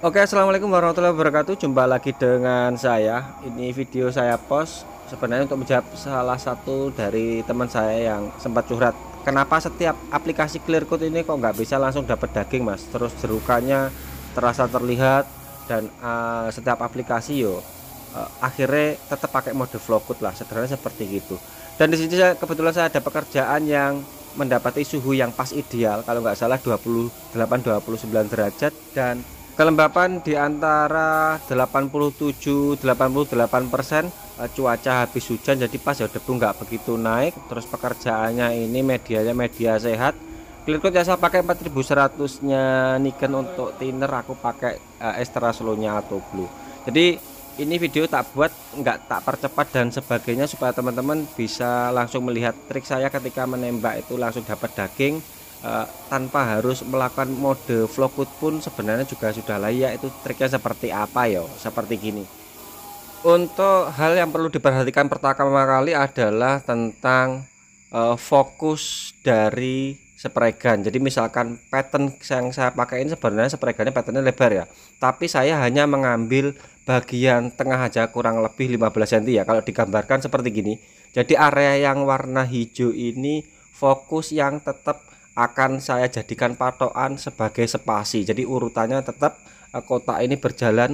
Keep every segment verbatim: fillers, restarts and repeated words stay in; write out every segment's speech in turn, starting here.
Oke, assalamualaikum warahmatullahi wabarakatuh. Jumpa lagi dengan saya. Ini video saya post sebenarnya untuk menjawab salah satu dari teman saya yang sempat curhat. Kenapa setiap aplikasi Clearcoat ini kok nggak bisa langsung dapat daging, Mas? Terus jerukannya terasa terlihat dan uh, setiap aplikasi yo uh, akhirnya tetap pakai mode vlogcoat lah, sederhana seperti itu. Dan di sini saya, kebetulan saya ada pekerjaan yang mendapati suhu yang pas ideal, kalau nggak salah dua puluh delapan dua puluh sembilan derajat, dan kelembapan di antara delapan puluh tujuh sampai delapan puluh delapan persen. Cuaca habis hujan jadi pas ya, debu nggak begitu naik. Terus pekerjaannya ini medianya media sehat. Clearcoat ya saya pakai empat ribu seratus nya Niken. Untuk thinner aku pakai uh, extra slow-nya atau blue. Jadi ini video tak buat nggak tak percepat dan sebagainya supaya teman-teman bisa langsung melihat trik saya ketika menembak itu langsung dapat daging. Uh, tanpa harus melakukan mode vlogcoat pun sebenarnya juga sudah layak. Itu triknya seperti apa ya? Seperti gini. Untuk hal yang perlu diperhatikan pertama kali adalah tentang uh, fokus dari spray gun. Jadi misalkan pattern yang saya pakai ini sebenarnya spray gunnya patternnya lebar ya, tapi saya hanya mengambil bagian tengah aja, kurang lebih lima belas sentimeter ya. Kalau digambarkan seperti gini, jadi area yang warna hijau ini fokus yang tetap akan saya jadikan patokan sebagai spasi. Jadi urutannya tetap eh, kotak ini berjalan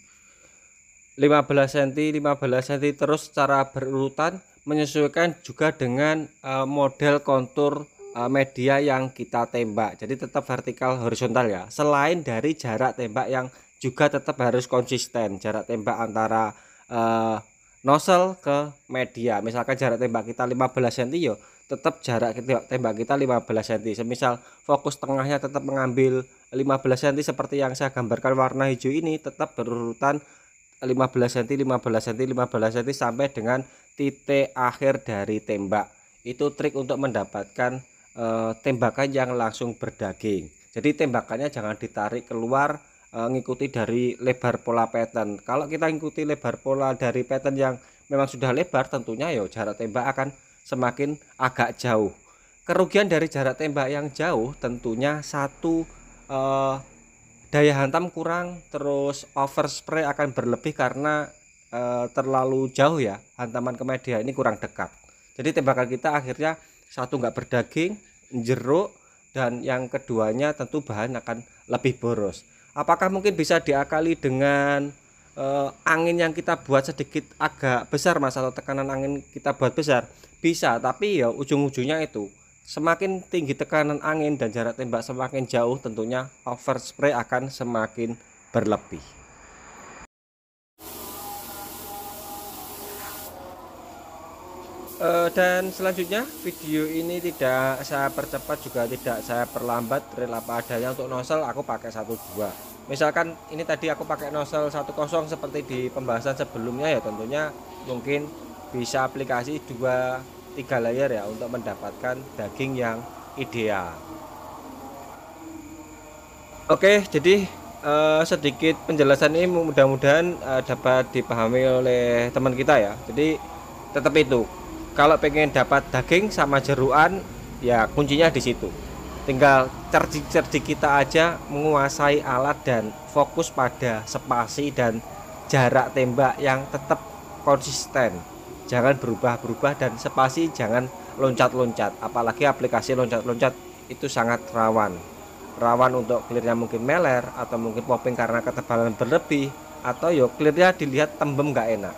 lima belas sentimeter lima belas sentimeter terus secara berurutan, menyesuaikan juga dengan uh, model kontur uh, media yang kita tembak. Jadi tetap vertikal horizontal ya. Selain dari jarak tembak yang juga tetap harus konsisten, jarak tembak antara uh, nozzle ke media. Misalkan jarak tembak kita lima belas sentimeter yo, tetap jarak tembak kita lima belas sentimeter. Semisal fokus tengahnya tetap mengambil lima belas sentimeter seperti yang saya gambarkan warna hijau ini, tetap berurutan lima belas sentimeter lima belas sentimeter lima belas sentimeter sampai dengan titik akhir dari tembak. Itu trik untuk mendapatkan e, tembakan yang langsung berdaging. Jadi tembakannya jangan ditarik keluar, e, ngikuti dari lebar pola pattern. Kalau kita ngikuti lebar pola dari pattern yang memang sudah lebar, tentunya ya jarak tembak akan semakin agak jauh. Kerugian dari jarak tembak yang jauh tentunya satu, e, daya hantam kurang, terus overspray akan berlebih karena e, terlalu jauh ya, hantaman ke media ini kurang dekat. Jadi tembakan kita akhirnya satu nggak berdaging, jeruk, dan yang keduanya tentu bahan akan lebih boros. Apakah mungkin bisa diakali dengan e, angin yang kita buat sedikit agak besar, Mas, atau tekanan angin kita buat besar? Bisa, tapi ya ujung-ujungnya itu semakin tinggi tekanan angin dan jarak tembak semakin jauh, tentunya overspray akan semakin berlebih. E, dan selanjutnya video ini tidak saya percepat juga tidak saya perlambat, real apa adanya. Untuk nozzle aku pakai satu dua. Misalkan ini tadi aku pakai nozzle satu kosong seperti di pembahasan sebelumnya ya, tentunya mungkin bisa aplikasi dua tiga layer ya untuk mendapatkan daging yang ideal. Oke, jadi eh, sedikit penjelasan ini mudah-mudahan eh, dapat dipahami oleh teman kita ya. Jadi tetap itu, kalau pengen dapat daging sama jeruan ya kuncinya di situ. Tinggal cerdik-cerdik kita aja menguasai alat dan fokus pada spasi dan jarak tembak yang tetap konsisten. Jangan berubah-berubah dan spasi jangan loncat-loncat. Apalagi aplikasi loncat-loncat itu sangat rawan. Rawan untuk clearnya mungkin meler atau mungkin popping karena ketebalan berlebih, atau yo clearnya dilihat tembem nggak enak.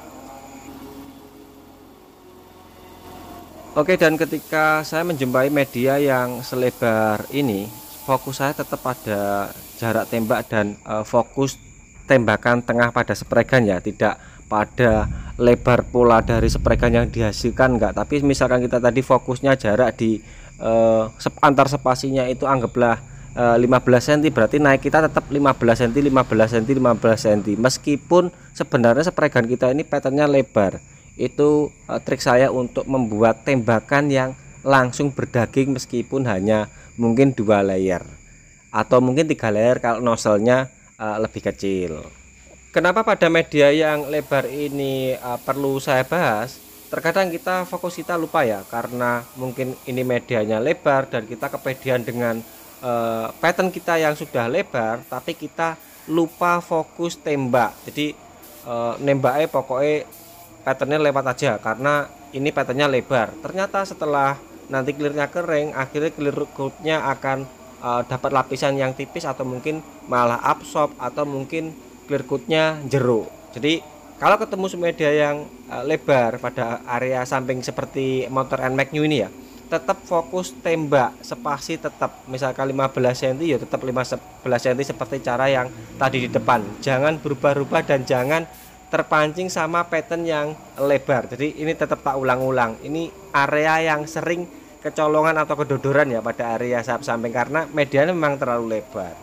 Oke, dan ketika saya menjumpai media yang selebar ini, fokus saya tetap pada jarak tembak dan uh, fokus tembakan tengah pada spray gun ya, tidak pada lebar pola dari spray gun yang dihasilkan enggak. Tapi misalkan kita tadi fokusnya jarak di eh, antar spasinya itu anggaplah eh, lima belas sentimeter, berarti naik kita tetap lima belas sentimeter lima belas sentimeter lima belas sentimeter, meskipun sebenarnya spray gun kita ini patternnya lebar. Itu eh, trik saya untuk membuat tembakan yang langsung berdaging meskipun hanya mungkin dua layer atau mungkin tiga layer kalau nozzle-nya uh, lebih kecil. Kenapa pada media yang lebar ini uh, perlu saya bahas? Terkadang kita fokus kita lupa ya, karena mungkin ini medianya lebar dan kita kepedean dengan uh, pattern kita yang sudah lebar, tapi kita lupa fokus tembak. Jadi e, nembaknya pokoknya patternnya lewat aja karena ini patternnya lebar. Ternyata setelah nanti clearnya kering, akhirnya clear coatnya akan e, dapat lapisan yang tipis atau mungkin malah absorb atau mungkin clear coatnya jeruk. Jadi kalau ketemu media yang e, lebar pada area samping seperti motor N MAX New ini ya, tetap fokus tembak, spasi tetap misalkan lima belas sentimeter ya tetap lima belas sentimeter seperti cara yang tadi di depan. Jangan berubah-ubah dan jangan terpancing sama pattern yang lebar. Jadi ini tetap tak ulang-ulang. Ini area yang sering kecolongan atau kedodoran ya pada area sayap samping karena medianya memang terlalu lebar.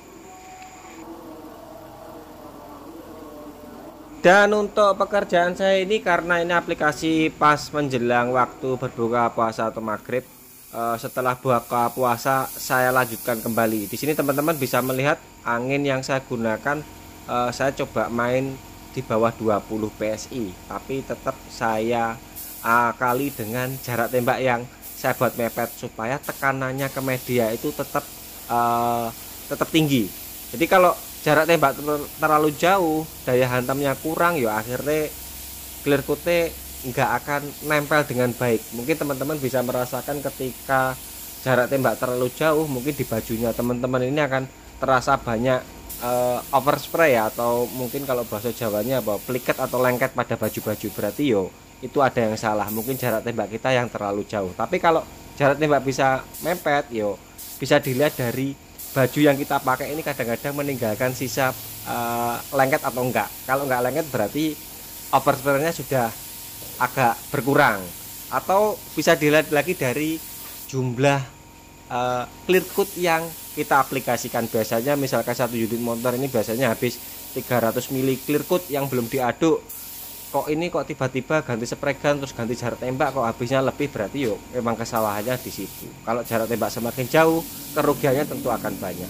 Dan untuk pekerjaan saya ini karena ini aplikasi pas menjelang waktu berbuka puasa atau maghrib, eh, setelah buka puasa saya lanjutkan kembali. Di sini teman-teman bisa melihat angin yang saya gunakan, eh, saya coba main di bawah dua puluh P S I, tapi tetap saya akali dengan jarak tembak yang saya buat mepet supaya tekanannya ke media itu tetap eh, tetap tinggi. Jadi kalau jarak tembak terlalu jauh, daya hantamnya kurang ya akhirnya clear coat nggak akan nempel dengan baik. Mungkin teman-teman bisa merasakan ketika jarak tembak terlalu jauh, mungkin di bajunya teman-teman ini akan terasa banyak uh, overspray ya, atau mungkin kalau bahasa Jawanya apa pliket atau lengket pada baju-baju, berarti yo itu ada yang salah, mungkin jarak tembak kita yang terlalu jauh. Tapi kalau jarak tembak bisa mepet yo bisa dilihat dari baju yang kita pakai ini kadang-kadang meninggalkan sisa uh, lengket atau enggak. Kalau enggak lengket berarti overspray-nya sudah agak berkurang. Atau bisa dilihat lagi dari jumlah uh, clear coat yang kita aplikasikan. Biasanya misalkan satu unit motor ini biasanya habis tiga ratus mili clear coat yang belum diaduk. Kok ini kok tiba-tiba ganti spray gun terus ganti jarak tembak kok habisnya lebih, berarti yuk memang kesalahannya di situ. Kalau jarak tembak semakin jauh, kerugiannya tentu akan banyak.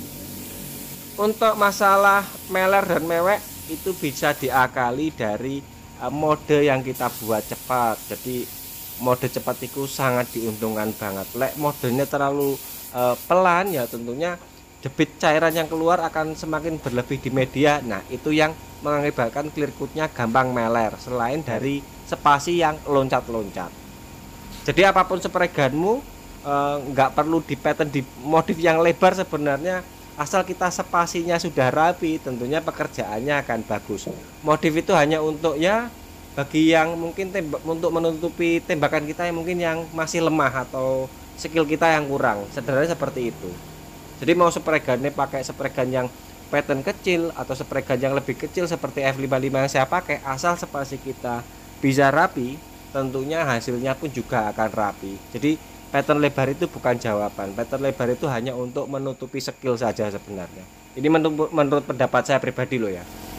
Untuk masalah meler dan mewek itu bisa diakali dari uh, mode yang kita buat cepat. Jadi mode cepat itu sangat diuntungkan banget. Lek modenya terlalu uh, pelan ya tentunya debit cairan yang keluar akan semakin berlebih di media. Nah itu yang mengakibatkan clear coatnya gampang meler, selain dari spasi yang loncat-loncat. Jadi apapun spray gunmu nggak eh, perlu di pattern di modif yang lebar sebenarnya, asal kita spasinya sudah rapi tentunya pekerjaannya akan bagus. Modif itu hanya untuk ya bagi yang mungkin tembak, untuk menutupi tembakan kita yang mungkin yang masih lemah atau skill kita yang kurang, sederhananya seperti itu. Jadi mau spray gunnya pakai spray gun yang pattern kecil atau spray gun yang lebih kecil seperti F lima puluh lima yang saya pakai, asal spasi kita bisa rapi tentunya hasilnya pun juga akan rapi. Jadi pattern lebar itu bukan jawaban, pattern lebar itu hanya untuk menutupi skill saja sebenarnya. Ini menurut, menurut pendapat saya pribadi loh ya.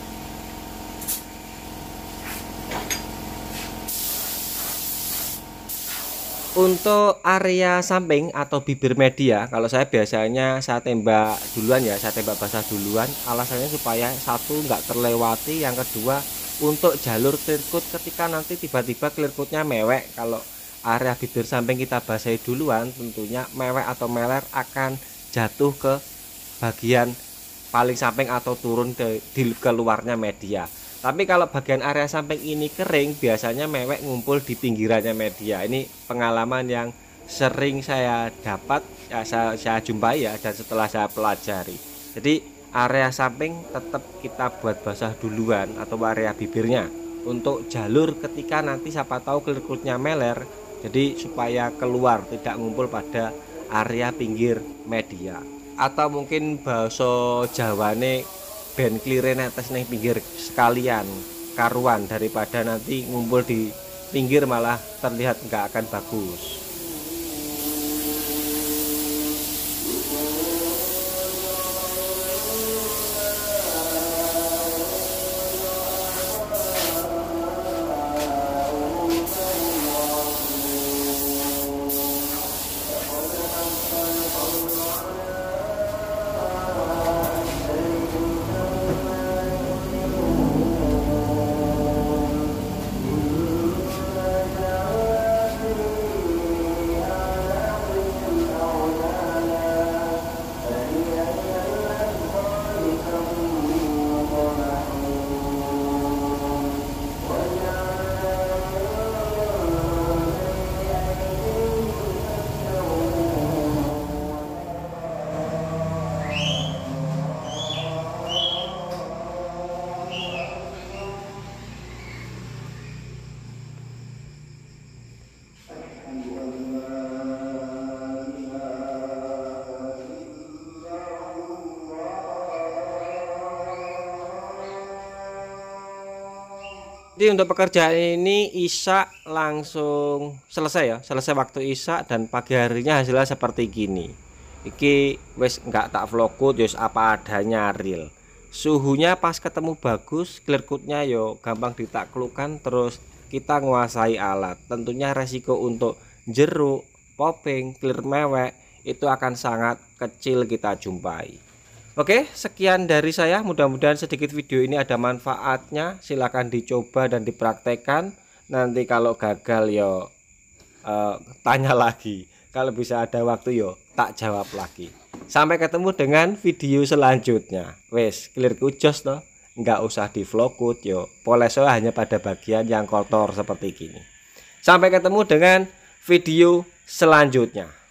Untuk area samping atau bibir media, kalau saya biasanya saya tembak duluan ya, saya tembak basah duluan. Alasannya supaya satu nggak terlewati, yang kedua untuk jalur clear coat ketika nanti tiba-tiba clear coatnya mewek. Kalau area bibir samping kita basahi duluan, tentunya mewek atau meler akan jatuh ke bagian paling samping atau turun ke di keluarnya media. Tapi kalau bagian area samping ini kering, biasanya mewek ngumpul di pinggirannya media. Ini pengalaman yang sering saya dapat, ya, saya, saya jumpai ya, dan setelah saya pelajari. Jadi area samping tetap kita buat basah duluan atau area bibirnya untuk jalur ketika nanti siapa tahu clear coatnya meler. Jadi supaya keluar tidak ngumpul pada area pinggir media. Atau mungkin bahasa Jawane ben clear netes ning pinggir sekalian karuan, daripada nanti ngumpul di pinggir malah terlihat nggak akan bagus. Jadi untuk pekerjaan ini Isya langsung selesai ya, selesai waktu Isya dan pagi harinya hasilnya seperti gini. Iki wes nggak tak vlogcoat, yos apa adanya real. Suhunya pas ketemu bagus, clear coatnya yo gampang ditaklukkan, terus kita nguasai alat. Tentunya resiko untuk jeruk, popping, clear mewek itu akan sangat kecil kita jumpai. Oke, sekian dari saya. Mudah-mudahan sedikit video ini ada manfaatnya. Silahkan dicoba dan dipraktekkan. Nanti kalau gagal yo eh, tanya lagi. Kalau bisa ada waktu yo tak jawab lagi. Sampai ketemu dengan video selanjutnya. Wes, clear kujos toh. Nggak usah di vlogcoat yo. Poleso hanya pada bagian yang kotor seperti gini. Sampai ketemu dengan video selanjutnya.